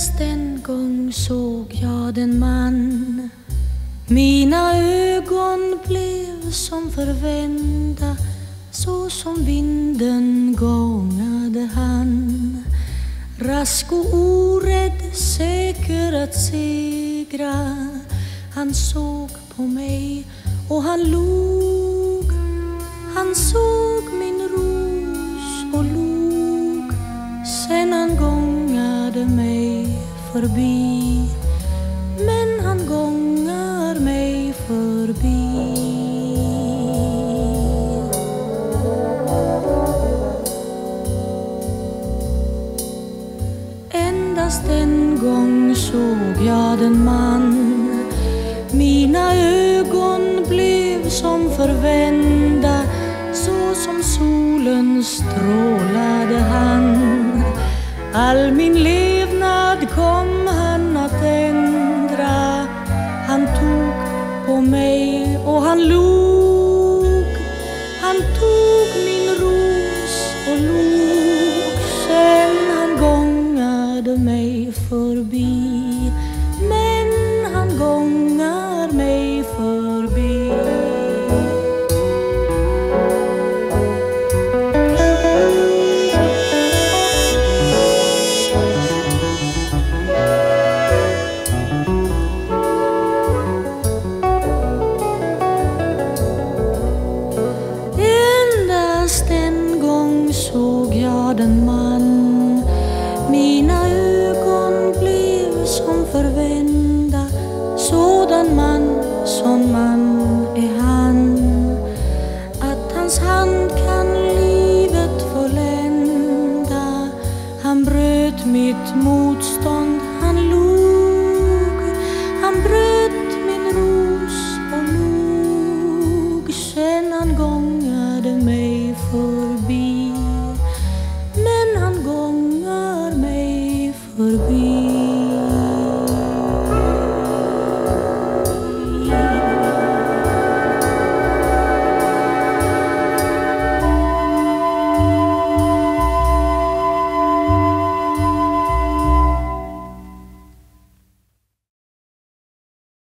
Endast en gång såg jag den man. Mina ögon blev som förvända, så som vinden gångade han. Rask och orädd, säker att segra. Han såg på mig och han log. Han såg min ros och log. Sen han gångade mig förbi. Men han gångar mig förbi. Endast en gång såg jag den man. Mina ögon blev som förvända, så som solen strålade han. All min levnad kom han att ändra. Han tog på mig och han log. Han tog min ros och log. Sen han gångade mig förbi. Men han gångar mig förbi.